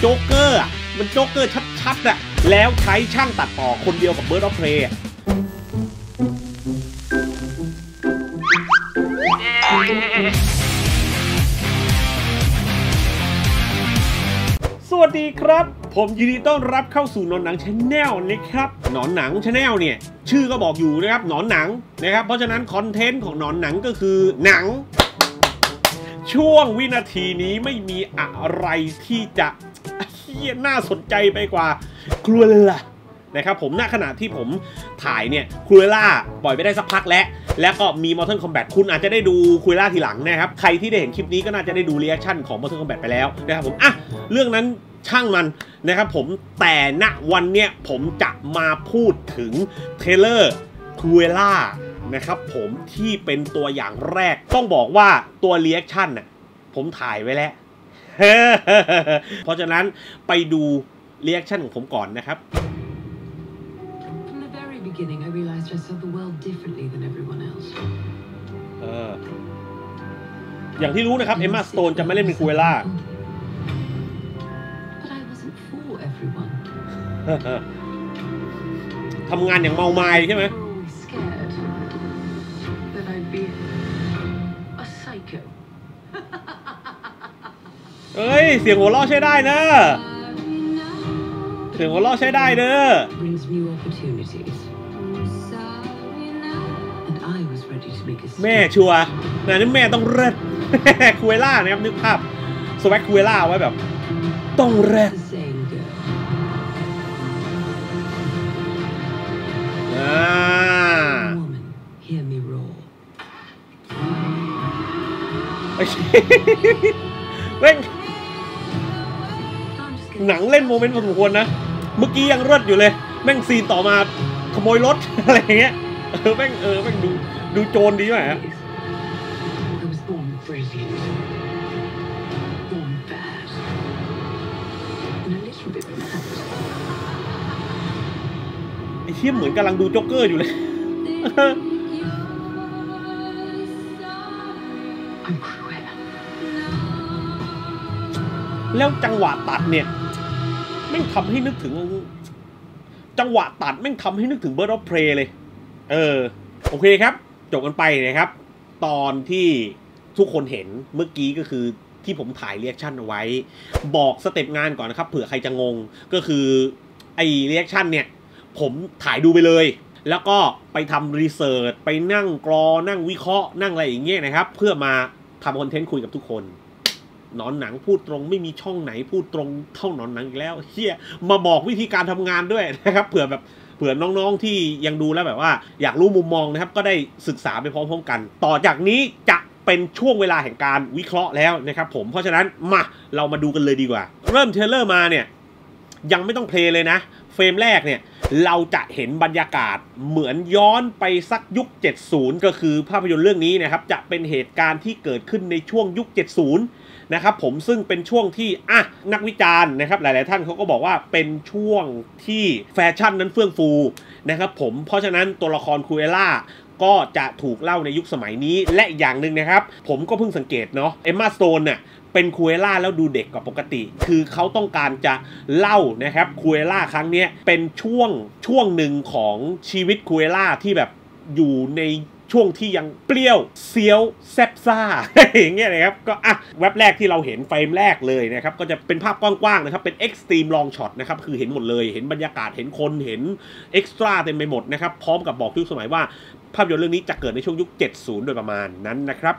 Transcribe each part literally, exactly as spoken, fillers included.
จ๊กเกอร์อ่ะมันโจ๊กเกอร์ชัดๆอ่ะแล้วใช้ช่างตัดต่อคนเดียวกับ Birds of Prey สวัสดีครับผมยินดีต้อนรับเข้าสู่หนอนหนังชาแนลนะครับหนอนหนังชาแนลเนี่ยชื่อก็บอกอยู่นะครับหนอนหนังนะครับเพราะฉะนั้นคอนเทนต์ของหนอนหนังก็คือหนังช่วงวินาทีนี้ไม่มีอะไรที่จะน่าสนใจไปกว่าครูล่านะครับผมณขณะที่ผมถ่ายเนี่ยครูล่าปล่อยไปได้สักพักแล้วแล้วก็มี Mortal Kombat คุณอาจจะได้ดูครูล่าทีหลังนะครับใครที่ได้เห็นคลิปนี้ก็น่าจะได้ดูรีแอคชั่นของ Mortal Kombat ไปแล้วนะครับผมอ่ะเรื่องนั้นช่างมันนะครับผมแต่ณวันเนี้ยผมจะมาพูดถึงเทเลอร์ครูล่านะครับผมที่เป็นตัวอย่างแรกต้องบอกว่าตัวรีแอคชั่นน่ะผมถ่ายไว้แล้วเพราะฉะนั้นไปดูรีแอคชั่นของผมก่อนนะครับเอออย่างที่รู้นะครับเอมม่าสโตนจะไม่เล่นเป็นครูล่าทำงานอย่างเมาไม้ใช่ไหมเอ้ยเสียงหัวเราะใช้ได้นะเสียงหัวเราะใช้ได้เด้อแม่ชัวร์นะนี่แม่ต้องเร็ดคูเอล่านะครับนึกภาพสวักคูเอล่าไว้แบบต้องเร็ดอ่าเว้งหนังเล่นโมเมนต์พอสมควรนะเมื่อกี้ยังรอดอยู่เลยแม่งซีนต่อมาขโมยรถอะไรอย่างเงี้ยเออแม่งเออแม่งดูดูโจรดีไหมฮะไอ้เชี่ยเหมือนกำลังดูโจ๊กเกอร์อยู่เลยแล้วจังหวะตัดเนี่ยแม่งทำให้นึกถึงจังหวะตัดแม่งทำให้นึกถึง Birds of Prey เลยเออโอเคครับจบกันไปนะครับตอนที่ทุกคนเห็นเมื่อกี้ก็คือที่ผมถ่ายเรีแอคชั่นเอาไว้บอกสเต็ปงานก่อนนะครับเผื่อใครจะงงก็คือไอ้เรีแอคชั่นเนี่ยผมถ่ายดูไปเลยแล้วก็ไปทำรีเสิร์ชไปนั่งกรอนั่งวิเคราะห์นั่งอะไรอย่างเงี้ยนะครับเพื่อมาทำคอนเทนต์คุยกับทุกคนหนอนหนังพูดตรงไม่มีช่องไหนพูดตรงเท่าหนอนหนังอีกแล้วเฮียมาบอกวิธีการทำงานด้วยนะครับเผื่อแบบเผื่อน้องๆที่ยังดูแล้วแบบว่าอยากรู้มุมมองนะครับก็ได้ศึกษาไปพร้อมๆกันต่อจากนี้จะเป็นช่วงเวลาแห่งการวิเคราะห์แล้วนะครับผมเพราะฉะนั้นมาเรามาดูกันเลยดีกว่าเริ่มเทเลอร์มาเนี่ยยังไม่ต้องเพลย์เลยนะเฟรมแรกเนี่ยเราจะเห็นบรรยากาศเหมือนย้อนไปสักยุคเจ็ดสิบก็คือภาพยนตร์เรื่องนี้นะครับจะเป็นเหตุการณ์ที่เกิดขึ้นในช่วงยุคเจ็ดสิบนะครับผมซึ่งเป็นช่วงที่อ่ะนักวิจารณ์นะครับหลายๆท่านเขาก็บอกว่าเป็นช่วงที่แฟชั่นนั้นเฟื่องฟูนะครับผมเพราะฉะนั้นตัวละครครูเอล่าก็จะถูกเล่าในยุคสมัยนี้และอย่างหนึ่งนะครับผมก็เพิ่งสังเกตเนาะเอมม่าสโตนเนี่ยเป็นครูเอล่าแล้วดูเด็กกว่าปกติคือเขาต้องการจะเล่านะครับครูเอล่าครั้งนี้เป็นช่วงช่วงหนึ่งของชีวิตครูเอล่าที่แบบอยู่ในช่วงที่ยังเปรี้ยวเซียวแซ่บซ่าอย่างเงี้ยนะครับก็อ่ะเว็บแรกที่เราเห็นเฟรมแรกเลยนะครับก็จะเป็นภาพกว้างๆนะครับเป็นเอ็กซ์ตรีมลองช็อตนะครับคือเห็นหมดเลยเห็นบรรยากาศเห็นคนเห็นเอ็กซ์ตร้าเต็มไปหมดนะครับพร้อมกับบอกยุคสมัยว่าภาพยนตร์เรื่องนี้จะเกิดในช่วงยุคเจ็ดสิบโดยประมาณนั้นนะครับ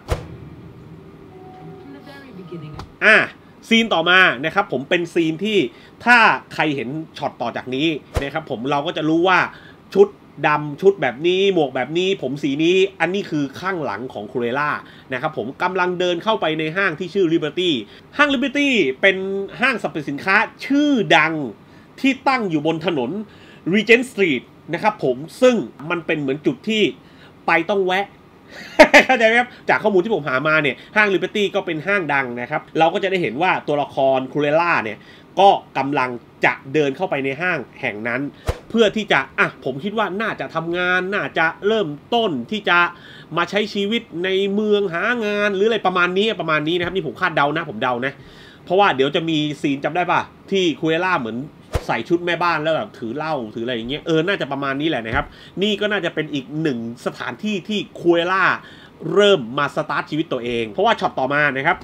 อ่ะซีนต่อมานะครับผมเป็นซีนที่ถ้าใครเห็นช็อตต่อจากนี้นะครับผมเราก็จะรู้ว่าชุดดำชุดแบบนี้หมวกแบบนี้ผมสีนี้อันนี้คือข้างหลังของครูเอล่านะครับผมกำลังเดินเข้าไปในห้างที่ชื่อ Liberty ห้าง Liberty เป็นห้างสรรพสินค้าชื่อดังที่ตั้งอยู่บนถนน Regent Street นะครับผมซึ่งมันเป็นเหมือนจุดที่ไปต้องแวะเข้าใจไหมครับจากข้อมูลที่ผมหามาเนี่ยห้าง Liberty ก็เป็นห้างดังนะครับเราก็จะได้เห็นว่าตัวละครครูเอล่าเนี่ยก็กำลังจะเดินเข้าไปในห้างแห่งนั้นเพื่อที่จะอ่ะผมคิดว่าน่าจะทำงานน่าจะเริ่มต้นที่จะมาใช้ชีวิตในเมืองหางานหรืออะไรประมาณนี้ประมาณนี้นะครับนี่ผมคาดเดานะผมเดานะเพราะว่าเดี๋ยวจะมีซีนจำได้ป่ะที่คูเอล่าเหมือนใส่ชุดแม่บ้านแล้วแบบถือเหล้าถืออะไรอย่างเงี้ยเออน่าจะประมาณนี้แหละนะครับนี่ก็น่าจะเป็นอีกหนึ่งสถานที่ที่คูเอล่าเริ่มมาสตาร์ทชีวิตตัวเองเพราะว่าช็อตต่อมานะครับ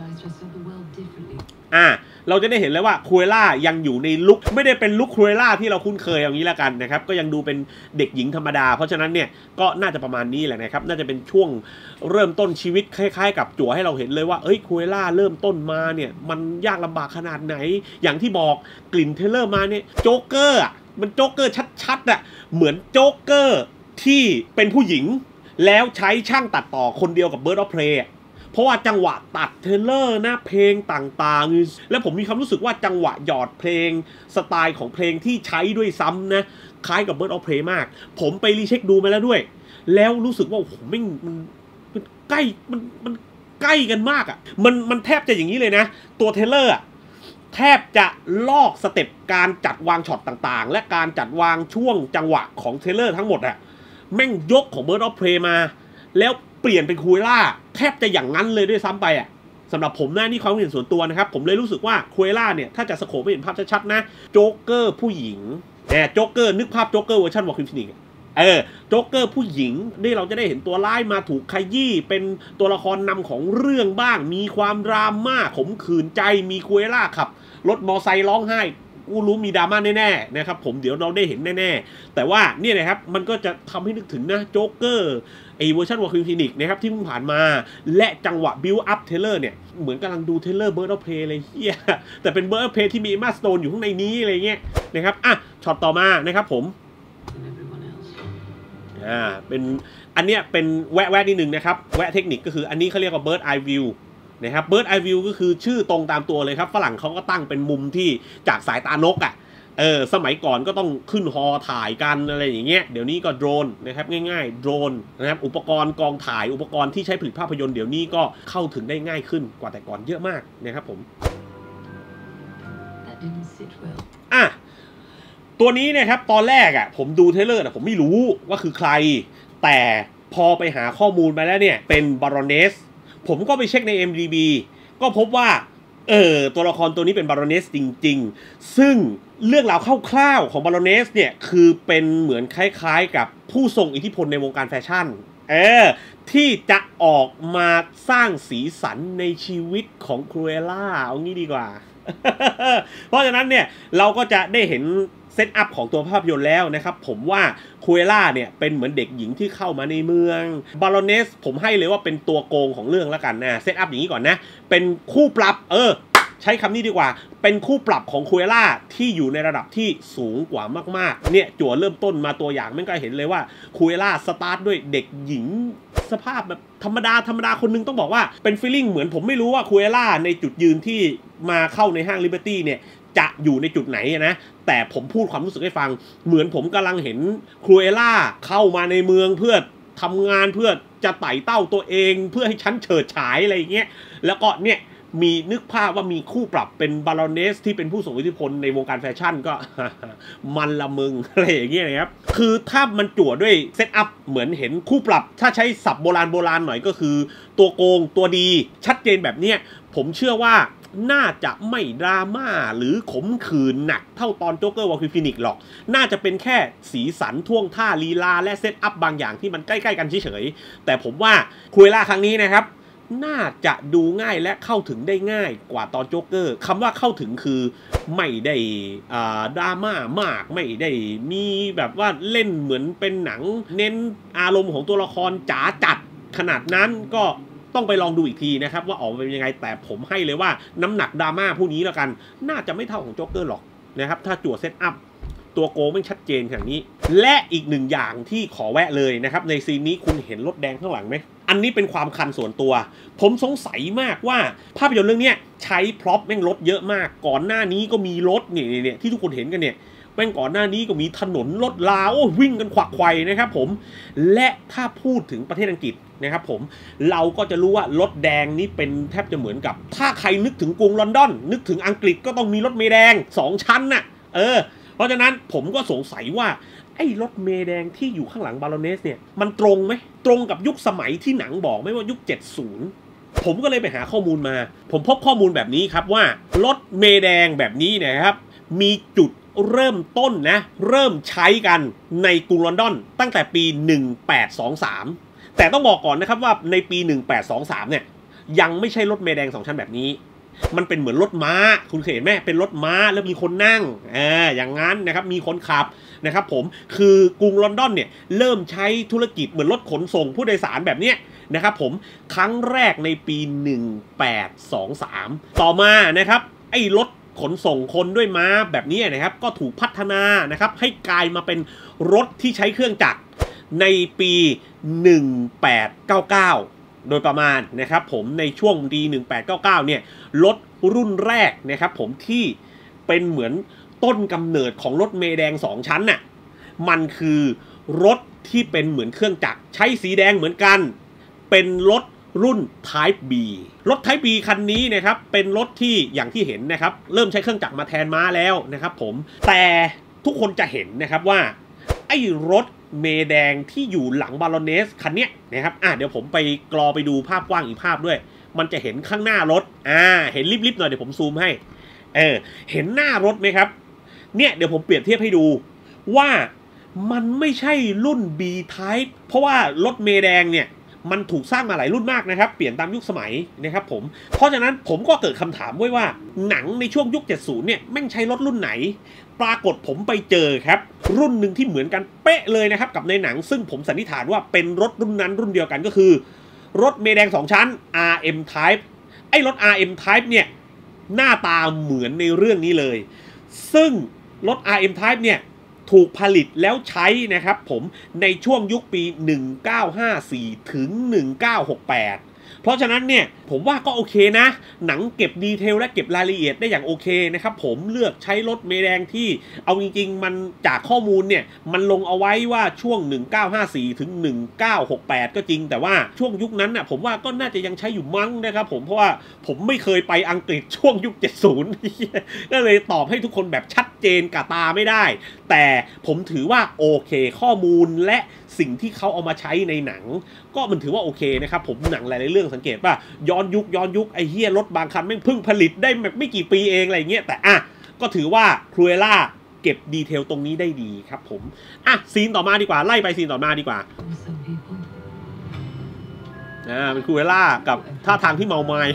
อ่าเราจะได้เห็นเลยว่าคูเอล่ายังอยู่ในลุคไม่ได้เป็นลุคคูเอล่าที่เราคุ้นเคยอย่างนี้แล้วกันนะครับก็ยังดูเป็นเด็กหญิงธรรมดาเพราะฉะนั้นเนี่ยก็น่าจะประมาณนี้แหละนะครับน่าจะเป็นช่วงเริ่มต้นชีวิตคล้ายๆกับจั่วให้เราเห็นเลยว่าเอ้ยคูเอล่าเริ่มต้นมาเนี่ยมันยากลำบากขนาดไหนอย่างที่บอกกลิ่นเทเลอร์มาเนี่ยโจ๊กเกอร์อ่ะมันโจ๊กเกอร์ชัดๆอ่ะเหมือนโจ๊กเกอร์ที่เป็นผู้หญิงแล้วใช้ช่างตัดต่อคนเดียวกับ Birds of Prey เพราะว่าจังหวะตัดเทเลอร์นะเพลงต่างๆแล้วผมมีความรู้สึกว่าจังหวะหยอดเพลงสไตล์ของเพลงที่ใช้ด้วยซ้ำนะคล้ายกับ Birds of Prey มากผมไปรีเช็คดูมาแล้วด้วยแล้วรู้สึกว่าโอ้โหไม่มันมันใกล้มันมันใกล้กันมากอ่ะมันมันแทบจะอย่างนี้เลยนะตัวเทเลอร์อ่ะแทบจะลอกสเต็ปการจัดวางช็อตต่างๆและการจัดวางช่วงจังหวะของเทเลอร์ทั้งหมดอ่ะแม่งยกของ Birds of Prey มาแล้วเปลี่ยนเป็นคูเอล่าแทบจะอย่างนั้นเลยด้วยซ้ำไปอ่ะสำหรับผมนะนี่ความเห็นส่วนตัวนะครับผมเลยรู้สึกว่าคูเอล่าเนี่ยถ้าจะสโคปไม่เห็นภาพชัดๆนะโจ๊กเกอร์ผู้หญิงเนี่ยโจ๊กเกอร์นึกภาพโจ๊กเกอร์เวอร์ชันวอลคินฟินิกเออโจ๊กเกอร์ผู้หญิงนี่เราจะได้เห็นตัวร้ายมาถูกขยี้เป็นตัวละครนำของเรื่องบ้างมีความดราม่าขมขื่นใจมีคูเอล่าขับรถมอไซค์ร้องไห้กูรู้มีดราม่าแน่ๆนะครับผมเดี๋ยวเราได้เห็นแน่ๆแต่ว่าเนี่ยนะครับมันก็จะทำให้นึกถึงนะโจ๊กเกอร์ไอเวอร์ชันวอลคินฟินิกนะครับที่เพิ่งผ่านมาและจังหวะบิลอัพเทเลอร์เนี่ยเหมือนกำลังดูเทเลอร์เบิร์ดออฟเพย์เลยเฮียแต่เป็นเบิร์ดออฟเพย์ที่มีมาสโตนอยู่ข้างในนี้อะไรเงี้ยนะครับอ่ะช็อตต่อมานะครับผมอ่าเป็นอันเนี้ยเป็นแวะแวะนิดนึงนะครับแวะเทคนิคก็คืออันนี้เขาเรียกว่า Bird Eye View นะครับ Bird Eye View ก็คือชื่อตรงตามตัวเลยครับฝรั่งเขาก็ตั้งเป็นมุมที่จากสายตานกอ่ะเออสมัยก่อนก็ต้องขึ้นฮอถ่ายกันอะไรอย่างเงี้ยเดี๋ยวนี้ก็โดรนนะครับง่ายๆโดรนนะครับอุปกรณ์กองถ่ายอุปกรณ์ที่ใช้ผลิตภาพยนตร์เดี๋ยวนี้ก็เข้าถึงได้ง่ายขึ้นกว่าแต่ก่อนเยอะมากนะครับผมอ่ะตัวนี้นะครับตอนแรกอ่ะผมดูเทเลอร์แต่ผมไม่รู้ว่าคือใครแต่พอไปหาข้อมูลมาแล้วเนี่ยเป็นบารอนเนสผมก็ไปเช็คใน เอ็ม ดี บี ก็พบว่าเออตัวละครตัวนี้เป็นบารอนเนสจริงๆซึ่งเรื่องราวคร่าวๆของบารอนเนสเนี่ยคือเป็นเหมือนคล้ายๆกับผู้ทรงอิทธิพลในวงการแฟชั่นเออที่จะออกมาสร้างสีสันในชีวิตของครูเอล่าเอางี้ดีกว่า เพราะฉะนั้นเนี่ยเราก็จะได้เห็นเซตอัพของตัวภาพยนตร์แล้วนะครับผมว่าคูเอล่าเนี่ยเป็นเหมือนเด็กหญิงที่เข้ามาในเมืองบารอนเนสผมให้เลยว่าเป็นตัวโกงของเรื่องแล้วกันนะเซตอัพอย่างนี้ก่อนนะเป็นคู่ปรับเออใช้คำนี้ดีกว่าเป็นคู่ปรับของคูเอล่าที่อยู่ในระดับที่สูงกว่ามากๆเนี่ยจั่วเริ่มต้นมาตัวอย่างมันก็เห็นเลยว่าคูเอล่าสตาร์ทด้วยเด็กหญิงสภาพแบบธรรมดาธรรมดาคนนึงต้องบอกว่าเป็นฟีลลิ่งเหมือนผมไม่รู้ว่าคูเอล่าในจุดยืนที่มาเข้าในห้างลิเบอร์ตี้เนี่ยจะอยู่ในจุดไหนนะแต่ผมพูดความรู้สึกให้ฟังเหมือนผมกำลังเห็นครูเอล่าเข้ามาในเมืองเพื่อทำงานเพื่อจะไต่เต้าตัวเองเพื่อให้ฉันเฉิดฉายอะไรอย่างเงี้ยแล้วก็เนี่ยมีนึกภาพว่ามีคู่ปรับเป็นบารอนเนสที่เป็นผู้ทรงอิทธิพลในวงการแฟชั่นก็ มันละมึงอะไรอย่างเงี้ยนะครับคือถ้ามันจั่วด้วยเซตอัพเหมือนเห็นคู่ปรับถ้าใช้ศัพท์โบราณโบราณหน่อยก็คือตัวโกงตัวดีชัดเจนแบบเนี้ยผมเชื่อว่าน่าจะไม่ดราม่าหรือขมขื่นหนักเท่าตอนโจ๊กเกอร์วอลคินฟินิกหรอกน่าจะเป็นแค่สีสันท่วงท่าลีลาและเซตอัพบางอย่างที่มันใกล้ๆกันเฉยๆแต่ผมว่าคูเอล่าครั้งนี้นะครับน่าจะดูง่ายและเข้าถึงได้ง่ายกว่าตอนโจ๊กเกอร์คำว่าเข้าถึงคือไม่ได้ดราม่ามากไม่ได้มีแบบว่าเล่นเหมือนเป็นหนังเน้นอารมณ์ของตัวละครจ๋าจัดขนาดนั้นก็ต้องไปลองดูอีกทีนะครับว่าออกมาเป็นยังไงแต่ผมให้เลยว่าน้ำหนักดราม่าพวกนี้แล้วกันน่าจะไม่เท่าของโจ๊กเกอร์หรอกนะครับถ้าจั่วเซตอัพตัวโกงไม่ชัดเจนขนาดนี้และอีกหนึ่งอย่างที่ขอแวะเลยนะครับในซีนนี้คุณเห็นรถแดงข้างหลังไหมอันนี้เป็นความคันส่วนตัวผมสงสัยมากว่าภาพยนตร์เรื่องนี้ใช้พร็อพแม่งรถเยอะมากก่อนหน้านี้ก็มีรถเนี่ยเนี่ยที่ทุกคนเห็นกันเนี่ยแม่งก่อนหน้านี้ก็มีถนนรถลาโอ้วิ่งกันขวักไขว่นะครับผมและถ้าพูดถึงประเทศอังกฤษนะครับผมเราก็จะรู้ว่ารถแดงนี้เป็นแทบจะเหมือนกับถ้าใครนึกถึงกรุงลอนดอนนึกถึงอังกฤษก็ต้องมีรถเมล์แดงสองชั้นน่ะเออเพราะฉะนั้นผมก็สงสัยว่าไอ้รถเมล์แดงที่อยู่ข้างหลังบารอนเนสเนี่ยมันตรงไหมตรงกับยุคสมัยที่หนังบอกไหมว่ายุคเจ็ดสิบผมก็เลยไปหาข้อมูลมาผมพบข้อมูลแบบนี้ครับว่ารถเมล์แดงแบบนี้นะครับมีจุดเริ่มต้นนะเริ่มใช้กันในกรุงลอนดอนตั้งแต่ปีหนึ่งแปดสองสามแต่ต้องบอกก่อนนะครับว่าในปีหนึ่งแปดสองสามเนี่ยยังไม่ใช่รถเมล์แดงสองชั้นแบบนี้มันเป็นเหมือนรถม้าคุณเคยเห็นไหมเป็นรถม้าแล้วมีคนนั่งอ่าอย่างนั้นนะครับมีคนขับนะครับผมคือกรุงลอนดอนเนี่ยเริ่มใช้ธุรกิจเหมือนรถขนส่งผู้โดยสารแบบเนี้ยนะครับผมครั้งแรกในปีหนึ่งแปดสองสามต่อมานะครับไอ้รถขนส่งคนด้วยม้าแบบนี้นะครับก็ถูกพัฒนานะครับให้กลายมาเป็นรถที่ใช้เครื่องจักรในปีหนึ่งแปดเก้าเก้าโดยประมาณนะครับผมในช่วงปีหนึ่งแปดเก้าเก้าเนี่ยรถรุ่นแรกนะครับผมที่เป็นเหมือนต้นกำเนิดของรถเมล์แดงสองชั้นน่ะมันคือรถที่เป็นเหมือนเครื่องจักรใช้สีแดงเหมือนกันเป็นรถรุ่น Type B รถ Type B คันนี้นะครับเป็นรถที่อย่างที่เห็นนะครับเริ่มใช้เครื่องจักรมาแทนม้าแล้วนะครับผมแต่ทุกคนจะเห็นนะครับว่าไอ้รถเมล์แดงที่อยู่หลังบารอนเนสคันนี้นะครับอ่ะเดี๋ยวผมไปกรอไปดูภาพกว้างอีกภาพด้วยมันจะเห็นข้างหน้ารถอ่าเห็นริบๆหน่อยเดี๋ยวผมซูมให้เออเห็นหน้ารถไหมครับเนี่ยเดี๋ยวผมเปรียบเทียบให้ดูว่ามันไม่ใช่รุ่น B Type เพราะว่ารถเมล์แดงเนี่ยมันถูกสร้างมาหลายรุ่นมากนะครับเปลี่ยนตามยุคสมัยนะครับผมเพราะฉะนั้นผมก็เกิดคำถามไว้ว่าหนังในช่วงยุคเจ็ดสิบเนี่ยแม่งใช้รถรุ่นไหนปรากฏผมไปเจอครับรุ่นหนึ่งที่เหมือนกันเป๊ะเลยนะครับกับในหนังซึ่งผมสันนิษฐานว่าเป็นรถรุ่นนั้นรุ่นเดียวกันก็คือรถเมล์แดงสองชั้น อาร์ เอ็ม Type ไอ้รถ อาร์ เอ็ม Type เนี่ยหน้าตาเหมือนในเรื่องนี้เลยซึ่งรถ อาร์ เอ็ม Type เนี่ยถูกผลิตแล้วใช้นะครับผมในช่วงยุคปีหนึ่งเก้าห้าสี่ถึงหนึ่งเก้าหกแปดเพราะฉะนั้นเนี่ยผมว่าก็โอเคนะหนังเก็บดีเทลและเก็บรายละเอียดได้อย่างโอเคนะครับผมเลือกใช้รถเมล์แดงที่เอาจริงๆมันจากข้อมูลเนี่ยมันลงเอาไว้ว่าช่วงหนึ่งเก้าห้าสี่ถึงหนึ่งเก้าหกแปดก็จริงแต่ว่าช่วงยุคนั้นน่ะผมว่าก็น่าจะยังใช้อยู่มั้งนะครับผมเพราะว่าผมไม่เคยไปอังกฤษช่วงยุคเจ็ดสิบก็เลยตอบให้ทุกคนแบบชัดเจนกับตาไม่ได้แต่ผมถือว่าโอเคข้อมูลและสิ่งที่เขาเอามาใช้ในหนังก็มันถือว่าโอเคนะครับผมหนังหลายๆเรื่องสังเกตว่าย้อนยุคย้อนยุคไอ้เฮียรถบางคันแม่งเพิ่งผลิตได้แบบไม่กี่ปีเองอะไรเงี้ยแต่อ่ะก็ถือว่าครูเอล่าเก็บดีเทลตรงนี้ได้ดีครับผมอ่ะซีนต่อมาดีกว่าไล่ไปซีนต่อมาดีกว่าอ่าเป็นครูเอล่ากับท่าทางที่เมาไม้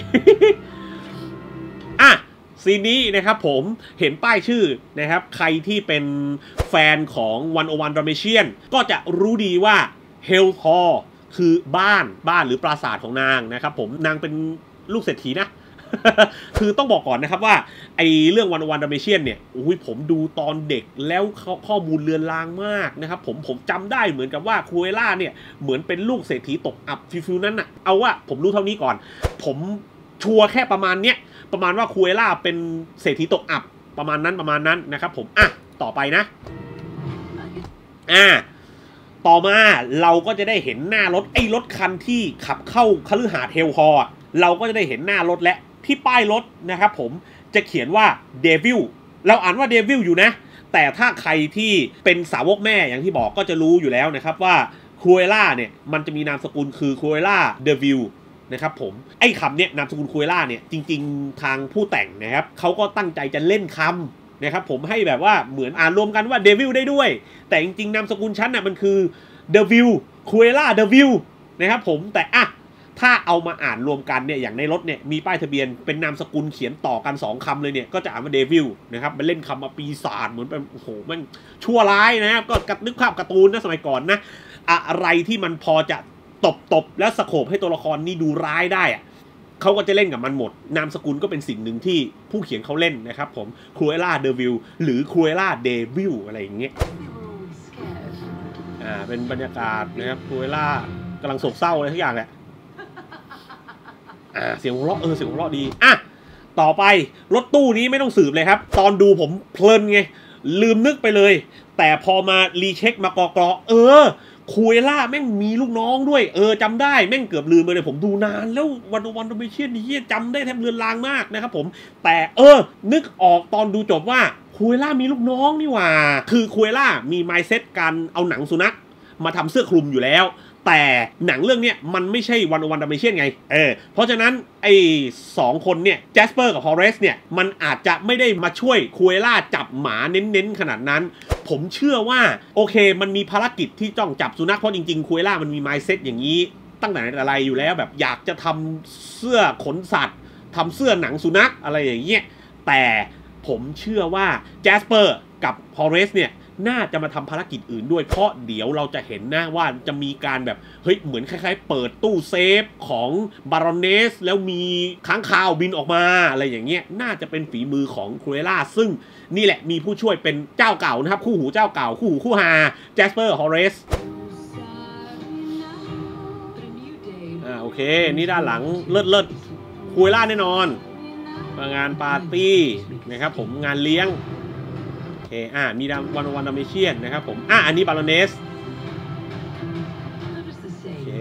อ่ะซีนนี้นะครับผมเห็นป้ายชื่อนะครับใครที่เป็นแฟนของหนึ่งศูนย์หนึ่ง Dalmatian ก็จะรู้ดีว่า Hell Hall คือบ้านบ้านหรือปราสาทของนางนะครับผมนางเป็นลูกเศรษฐีนะ คือต้องบอกก่อนนะครับว่าไอเรื่องหนึ่งศูนย์หนึ่ง Dalmatian เนี่ยอุ้ยผมดูตอนเด็กแล้วข้อมูลเลือนลางมากนะครับผมผมจำได้เหมือนกับว่าครูเอล่าเนี่ยเหมือนเป็นลูกเศรษฐีตกอับฟิวๆนั้นน่ะเอาว่าผมรู้เท่านี้ก่อนผมชัวร์แค่ประมาณเนี้ยประมาณว่าครูเอล่าเป็นเศรษฐีตกอับประมาณนั้นประมาณนั้นนะครับผมอ่ะต่อไปนะอ่าต่อมาเราก็จะได้เห็นหน้ารถไอ้รถคันที่ขับเข้าคฤหาสน์เฮลฮอล์เราก็จะได้เห็นหน้ารถและที่ป้ายรถนะครับผมจะเขียนว่าเดวิลเราอ่านว่าเดวิลอยู่นะแต่ถ้าใครที่เป็นสาวกแม่อย่างที่บอกก็จะรู้อยู่แล้วนะครับว่าครูเอล่าเนี่ยมันจะมีนามสกุลคือครูเอล่าเดวิลนะครับผมไอ้คำเนี้ยนามสกุลครูเอล่าเนี่ยจริงๆทางผู้แต่งนะครับเขาก็ตั้งใจจะเล่นคำนะครับผมให้แบบว่าเหมือนอ่านรวมกันว่าเดวิลได้ด้วยแต่จริงๆนามสกุลชั้นน่ะมันคือเดวิลครูเอล่าเดวิลนะครับผมแต่อ่ะถ้าเอามาอ่านรวมกันเนี่ยอย่างในรถเนี่ยมีป้ายทะเบียนเป็นนามสกุลเขียนต่อกันสองคำเลยเนี่ยก็จะอ่านว่าเดวิลนะครับมันเล่นคำมาปีศาจเหมือนเป็นโอ้โหมันชั่วร้ายนะครับก็กัดนึกภาพการ์ตูนนะสมัยก่อนนะอะไรที่มันพอจะตบตบและสโคปให้ตัวละครนี่ดูร้ายได้อะเขาก็จะเล่นกับมันหมดนามสกุลก็เป็นสิ่งหนึ่งที่ผู้เขียนเขาเล่นนะครับผมครูเอล่าเดวิลหรือครูเอล่าเดวิลอะไรอย่างเงี้ยอ่าเป็นบรรยากาศนะครับครูเอล่ากำลังโศกเศร้าอะไรทุกอย่างแหละอ่าเสียงหัวเราะเออเสียงหัวเราะดีอ่ะต่อไปรถตู้นี้ไม่ต้องสืบเลยครับตอนดูผมเพลินไงลืมนึกไปเลยแต่พอมารีเช็คมากรอกๆเออครูเอล่าแม่งมีลูกน้องด้วยเออจำได้แม่งเกือบลืมไปเลยผมดูนานแล้ววันวันดอมเบเชียนนี่จำได้แทบเลือนลางมากนะครับผมแต่เออนึกออกตอนดูจบว่าครูเอล่ามีลูกน้องนี่หว่าคือครูเอล่ามีไมซ์เซ็ตการเอาหนังสุนัขมาทำเสื้อคลุมอยู่แล้วแต่หนังเรื่องนี้มันไม่ใช่วันวันดัมเมเชียนไงเออเพราะฉะนั้นไอ้สองคนเนี่ยแจสเปอร์กับฮอเรสเนี่ยมันอาจจะไม่ได้มาช่วยคูเอล่าจับหมาเน้นๆขนาดนั้นผมเชื่อว่าโอเคมันมีภารกิจที่ต้องจับสุนัขเพราะจริงๆคูเอล่ามันมีไมซ์เซ็ตอย่างนี้ตั้งแต่อะไรอยู่แล้วแบบอยากจะทำเสื้อขนสัตว์ทำเสื้อหนังสุนัขอะไรอย่างเงี้ยแต่ผมเชื่อว่าแจสเปอร์กับฮอเรสเนี่ยน่าจะมาทำภารกิจอื่นด้วยเพราะเดี๋ยวเราจะเห็นนะว่าจะมีการแบบเฮ้ยเหมือนคล้ายๆเปิดตู้เซฟของบารอนเนสแล้วมีค้างคาวบินออกมาอะไรอย่างเงี้ยน่าจะเป็นฝีมือของครูเอล่าซึ่งนี่แหละมีผู้ช่วยเป็นเจ้าเก่านะครับคู่หูเจ้าเก่าคู่หูคู่ฮาแจสเปอร์ฮอเรสอ่าโอเคนี่ด้านหลังเลิศเลิศครูเอล่าแน่นอนงานปาร์ตี้นะครับผมงานเลี้ยงโอเคอ่ามีดวันวันดัมเมเชียนนะครับผมอ่าอันนี้บารอนเนสโอเค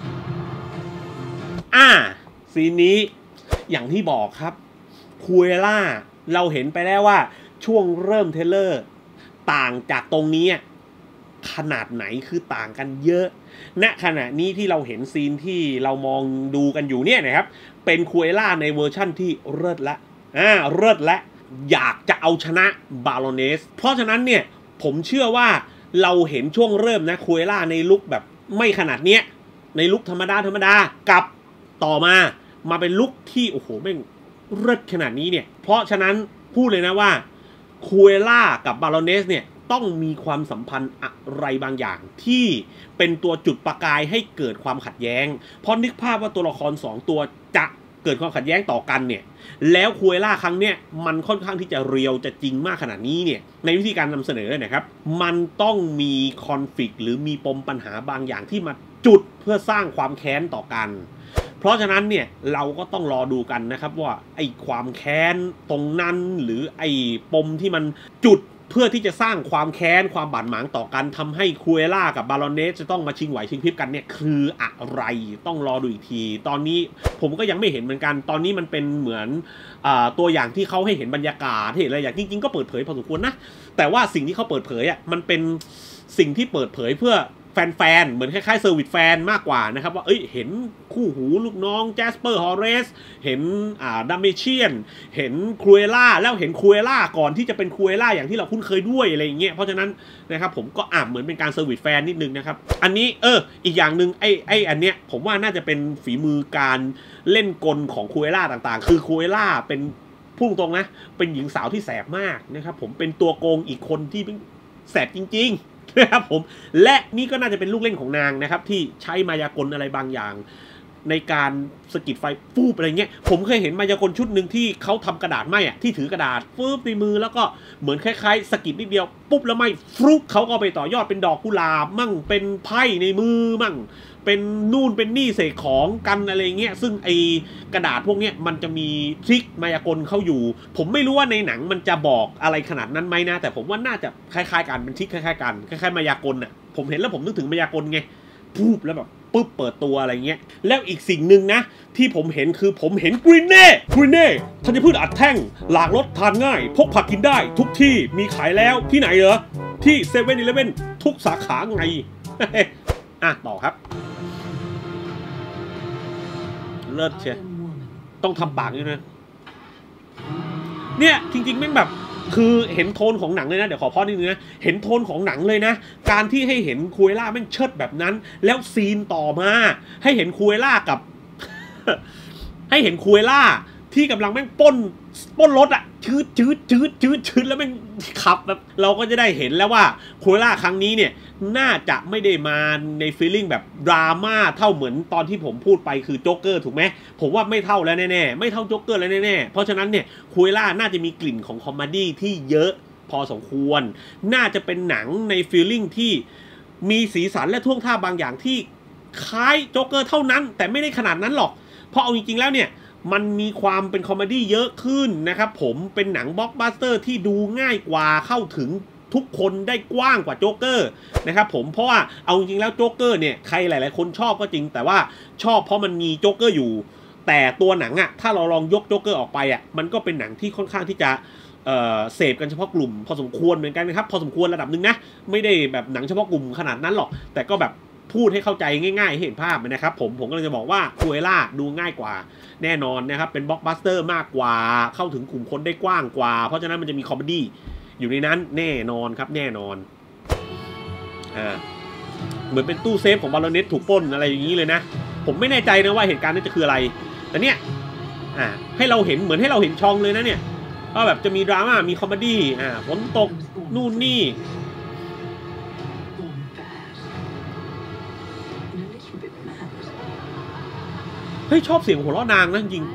อ่าซีนนี้อย่างที่บอกครับคูเอล่าเราเห็นไปแล้วว่าช่วงเริ่มเทเลอร์ต่างจากตรงนี้ขนาดไหนคือต่างกันเยอะณขณะนี้ที่เราเห็นซีนที่เรามองดูกันอยู่เนี่ยนะครับเป็นคูเอล่าในเวอร์ชั่นที่เลิศละอ่าเลิศและอยากจะเอาชนะบารอนเนสเพราะฉะนั้นเนี่ยผมเชื่อว่าเราเห็นช่วงเริ่มนะคูเอล่าในลุคแบบไม่ขนาดเนี้ยในลุคธรรมดาธรรมดากับต่อมามาเป็นลุคที่โอ้โหแม่งเลิศขนาดนี้เนี่ยเพราะฉะนั้นพูดเลยนะว่าคูเอล่ากับบารอนเนสเนี่ยต้องมีความสัมพันธ์อะไรบางอย่างที่เป็นตัวจุดประกายให้เกิดความขัดแย้งเพราะนึกภาพว่าตัวละครสองตัวจะเกิดความขัดแย้งต่อกันเนี่ยแล้วคูเอล่าครั้งเนี้ยมันค่อนข้างที่จะเรียวจะจริงมากขนาดนี้เนี่ยในวิธีการนำเสนอนะครับมันต้องมีคอนฟลิกต์หรือมีปมปัญหาบางอย่างที่มาจุดเพื่อสร้างความแค้นต่อกันเพราะฉะนั้นเนี่ยเราก็ต้องรอดูกันนะครับว่าไอ้ความแค้นตรงนั้นหรือไอ้ปมที่มันจุดเพื่อที่จะสร้างความแค้นความบาดหมางต่อกันทำให้คูเอล่ากับบารอนเนสจะต้องมาชิงไหวชิงพริบกันเนี่ยคืออะไรต้องรอดูอีกทีตอนนี้ผมก็ยังไม่เห็นเหมือนกันตอนนี้มันเป็นเหมือนอ่าตัวอย่างที่เขาให้เห็นบรรยากาศเห็นอะไรอย่างจริงๆก็เปิดเผยพอสมควรนะแต่ว่าสิ่งที่เขาเปิดเผยอ่ะมันเป็นสิ่งที่เปิดเผยเพื่อแฟนๆเหมือนคล้ายๆเซอร์วิสแฟนมากกว่านะครับว่าเอ้ยเห็นคู่หูลูกน้องแจสเปอร์ฮอเรสเห็นอ่าดัมเมเชียนเห็นครูเอล่าแล้วเห็นครูเอล่าก่อนที่จะเป็นครูเอล่าอย่างที่เราคุ้นเคยด้วยอะไรอย่างเงี้ยเพราะฉะนั้นนะครับผมก็อ่าเหมือนเป็นการเซอร์วิสแฟนนิดนึงนะครับอันนี้เอออีกอย่างหนึ่งไอ้ไอ้อันเนี้ยผมว่าน่าจะเป็นฝีมือการเล่นกลของครูเอล่าต่างๆคือครูเอล่าเป็นพุ่งตรงนะเป็นหญิงสาวที่แสบมากนะครับผมเป็นตัวโกงอีกคนที่แสบจริงๆนะครับผมและนี่ก็น่าจะเป็นลูกเล่นของนางนะครับที่ใช้มายากลอะไรบางอย่างในการสกิดไฟฟูบอะไรเงี้ยผมเคยเห็นมายากลชุดหนึ่งที่เขาทำกระดาษไหมอ่ะที่ถือกระดาษฟูบในมือแล้วก็เหมือนคล้ายๆสกิดนิดเดียวปุ๊บแล้วไหมฟลุ๊กเขาก็ไปต่อยอดเป็นดอกกุหลาบมั่งเป็นไพ่ในมือมั่งเป็นนู่นเป็นนี่เสกของกันอะไรเงี้ยซึ่งไอกระดาษพวกเนี้ยมันจะมีทริคมายากลเข้าอยู่ผมไม่รู้ว่าในหนังมันจะบอกอะไรขนาดนั้นไหมนะแต่ผมว่าน่าจะคล้ายๆกันเป็นทริคคล้ายๆกันคล้ายๆมายากลอ่ะผมเห็นแล้วผมนึกถึงมายากลไงพูบแล้วแบบปุ๊บเปิดตัวอะไรเงี้ยแล้วอีกสิ่งหนึ่งนะที่ผมเห็นคือผมเห็นกรีนเน่กรีนเน่ธัญพืชอัดแท่งหลากรสทานง่ายพกผักกินได้ทุกที่มีขายแล้วที่ไหนเหรอที่เซเว่นอีเลฟเว่นทุกสาขาไง อ่ะต่อครับเลิศเชียต้องทำปากด้วยนะเนี่ยจริงๆแม่งแบบคือเห็นโทนของหนังเลยนะเดี๋ยวขอพอนิดนึงนะเห็นโทนของหนังเลยนะการที่ให้เห็นคูเอล่าแม่งเชิดแบบนั้นแล้วซีนต่อมาให้เห็นคูเอล่ากับ ให้เห็นคูเอล่าที่กำลังแม่งป้นป้นรถอะชืดชืดชืดชืดชืดแล้วแม่งขับแบบเราก็จะได้เห็นแล้วว่าคูเอล่าครั้งนี้เนี่ยน่าจะไม่ได้มาในฟีลลิ่งแบบดราม่าเท่าเหมือนตอนที่ผมพูดไปคือโจ๊กเกอร์ถูกไหมผมว่าไม่เท่าแล้วแน่ๆไม่เท่าโจ๊กเกอร์แล้วแน่ๆเพราะฉะนั้นเนี่ยคูเอล่าน่าจะมีกลิ่นของคอมเมดี้ที่เยอะพอสมควรน่าจะเป็นหนังในฟีลลิ่งที่มีสีสันและท่วงท่าบางอย่างที่คล้ายโจ๊กเกอร์เท่านั้นแต่ไม่ได้ขนาดนั้นหรอกเพราะเอาจริงๆแล้วเนี่ยมันมีความเป็นคอมเมดี้เยอะขึ้นนะครับผมเป็นหนังบล็อกบัสเตอร์ที่ดูง่ายกว่าเข้าถึงทุกคนได้กว้างกว่าโจ๊กเกอร์นะครับผมเพราะว่าเอาจริงๆแล้วโจ๊กเกอร์เนี่ยใครหลายๆคนชอบก็จริงแต่ว่าชอบเพราะมันมีโจ๊กเกอร์อยู่แต่ตัวหนังอะถ้าเราลองยกโจ๊กเกอร์ออกไปอะมันก็เป็นหนังที่ค่อนข้างที่จะเอ่อเสพกันเฉพาะกลุ่มพอสมควรเหมือนกันนะครับพอสมควรระดับหนึ่งนะไม่ได้แบบหนังเฉพาะกลุ่มขนาดนั้นหรอกแต่ก็แบบพูดให้เข้าใจง่ายๆให้เห็นภาพนะครับผมผมก็เลยจะบอกว่าคูเอล่าดูง่ายกว่าแน่นอนนะครับเป็นบล็อกบัสเตอร์มากกว่าเข้าถึงกลุ่มคนได้กว้างกว่าเพราะฉะนั้นมันจะมีคอมเมดี้อยู่ในนั้นแน่นอนครับแน่นอนอ่าเหมือนเป็นตู้เซฟของบาลเน็ตถูกปล้นอะไรอย่างนี้เลยนะผมไม่แน่ใจนะว่าเหตุการณ์นี้จะคืออะไรแต่เนี่ยอ่าให้เราเห็นเหมือนให้เราเห็นช่องเลยนะเนี่ยว่าแบบจะมีดราม่ามีคอมเมดี้อ่าฝนตกนู่นนี่เฮ้ยชอบเสียงหัวเราะนางนะจริง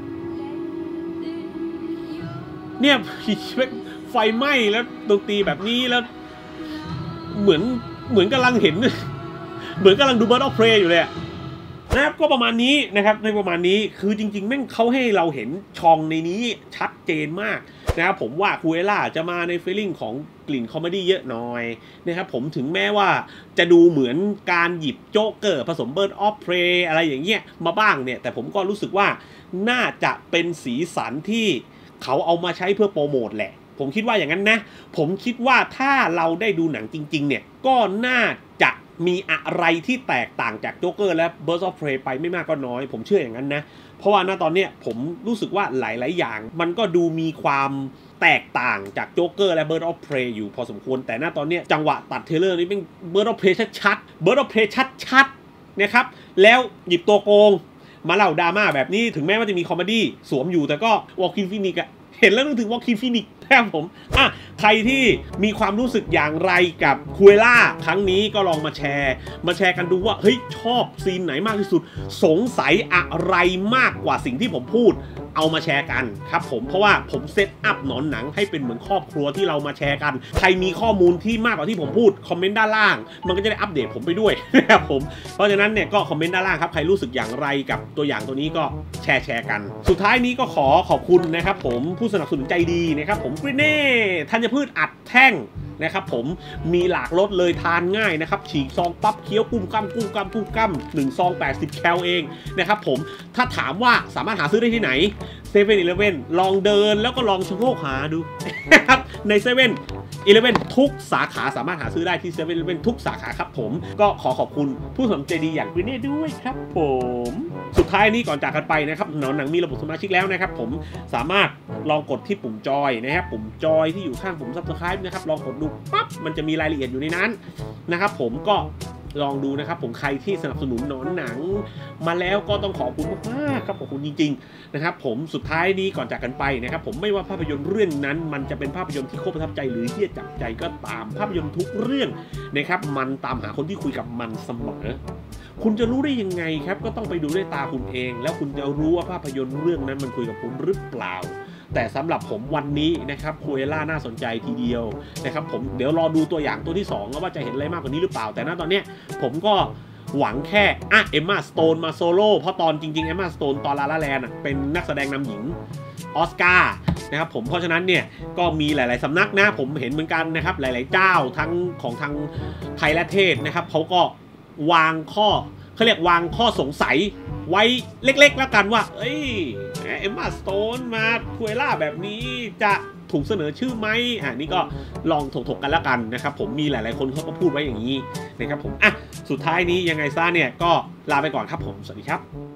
เนี่ยไฟไหม้แล้วดนตรีแบบนี้แล้วเหมือนเหมือนกำลังเห็นเหมือนกำลังดู Birds of Prey อยู่เลยนะครับก็ประมาณนี้นะครับในประมาณนี้คือจริงๆแม่งเขาให้เราเห็นช่องในนี้ชัดเจนมากนะครับผมว่าคูเอล่าจะมาในฟีลลิ่งของกลิ่นคอมเมดี้เยอะหน่อยนะครับผมถึงแม้ว่าจะดูเหมือนการหยิบโจ๊กเกอร์ผสม Birds of Prey อะไรอย่างเงี้ยมาบ้างเนี่ยแต่ผมก็รู้สึกว่าน่าจะเป็นสีสันที่เขาเอามาใช้เพื่อโปรโมทแหละผมคิดว่าอย่างนั้นนะผมคิดว่าถ้าเราได้ดูหนังจริงๆเนี่ยก็น่าจะมีอะไรที่แตกต่างจากโจ๊กเกอร์และ Birds of Prey ไปไม่มากก็น้อยผมเชื่ออย่างนั้นนะเพราะว่าณตอนนี้ผมรู้สึกว่าหลายๆอย่างมันก็ดูมีความแตกต่างจากโจ๊กเกอร์และ Birds of Prey อยู่พอสมควรแต่ณตอนนี้จังหวะตัดเทเลอร์นี่เป็น Birds of Prey ชัดๆ Birds of Prey ชัดๆนะครับแล้วหยิบตัวโกงมาเล่าดราม่าแบบนี้ถึงแม้ว่าจะมีคอมเมดี้สวมอยู่แต่ก็ Joaquin Phoenix อะเห็นแล้วนึกถึง Joaquin Phoenix แท้ผมอ่ะใครที่มีความรู้สึกอย่างไรกับคูเอล่าครั้งนี้ก็ลองมาแชร์มาแชร์กันดูว่าเฮ้ยชอบซีนไหนมากที่สุดสงสัยอะไรมากกว่าสิ่งที่ผมพูดเอามาแชร์กันครับผมเพราะว่าผมเซตอัพหนอนหนังให้เป็นเหมือนครอบครัวที่เรามาแชร์กันใครมีข้อมูลที่มากกว่าที่ผมพูดคอมเมนต์ด้านล่างมันก็จะได้อัปเดตผมไปด้วยนะครับผมเพราะฉะนั้นเนี่ยก็คอมเมนต์ด้านล่างครับใครรู้สึกอย่างไรกับตัวอย่างตัวนี้ก็แชร์แชร์กันสุดท้ายนี้ก็ขอขอบคุณนะครับผมผู้สนับสนุนใจดีนะครับผมกรีเน่ธัญพืชอัดแท่งนะครับผมมีหลากรสเลยทานง่ายนะครับฉีกซองปั๊บเคี้ยวกุ้มกั้มกุ้มกั้มกุ้มกั้มหนึ่งซองแปดสิบแคลเองนะครับผมถ้าถามว่าสามารถหาซื้อได้ที่ไหนเซเว่นอีเลฟเว่นลองเดินแล้วก็ลองชะโงกหาดูนะครับในเซเว่นอีเลฟเว่นทุกสาขาสามารถหาซื้อได้ที่เซเว่นอีเลฟเว่นทุกสาขาครับผมก็ขอขอบคุณผู้สนับสนุนใจดีอย่างกรีเน่ด้วยครับผมสุดท้ายนี้ก่อนจากกันไปนะครับหนอนหนังมีระบบสมาชิกแล้วนะครับผมสามารถลองกดที่ปุ่มจอยนะครับปุ่มจอยที่อยู่ข้างปุ่ม ซับสไครบ์ นะครับลองกดดูปั๊บมันจะมีรายละเอียดอยู่ในนั้นนะครับผมก็ลองดูนะครับผมใครที่สนับสนุนหนอนหนังมาแล้วก็ต้องขอบคุณมากๆครับขอบคุณจริงๆนะครับผมสุดท้ายนี้ก่อนจากกันไปนะครับผมไม่ว่าภาพยนตร์เรื่องนั้นมันจะเป็นภาพยนตร์ที่โคตรประทับใจหรือที่จะจับใจก็ตามภาพยนตร์ทุกเรื่องนะครับมันตามหาคนที่คุยกับมันเสมอคุณจะรู้ได้ยังไงครับก็ต้องไปดูด้วยตาคุณเองแล้วคุณจะรู้ว่าภาพยนตร์เรื่องนั้นมันคุยกับคุณหรือเปล่าแต่สำหรับผมวันนี้นะครับคูเอล่าน่าสนใจทีเดียวนะครับผมเดี๋ยวรอดูตัวอย่างตัวที่สองว่าจะเห็นอะไรมากกว่านี้หรือเปล่าแต่ณตอนเนี้ยผมก็หวังแค่อ่ะเอมม่าสโตนมาโซโล่เพราะตอนจริงๆเอมม่าสโตนตอนลาลาแลนด์เป็นนักแสดงนำหญิงออสการ์นะครับผมเพราะฉะนั้นเนี่ยก็มีหลายๆสำนักนะผมเห็นเหมือนกันนะครับหลายๆเจ้าทั้งของทางไทยและเทศนะครับเขาก็วางข้อเขาเรียกวางข้อสงสัยไว้เล็กๆแล้วกันว่าเอ้ยเอมม่าสโตนมาคูเอล่าแบบนี้จะถูกเสนอชื่อไหมอ่ะนี่ก็ลองถกๆกันแล้วกันนะครับผมมีหลายๆคนเขาก็พูดไว้อย่างนี้นะครับผมอ่ะสุดท้ายนี้ยังไงซะเนี่ยก็ลาไปก่อนครับผมสวัสดีครับ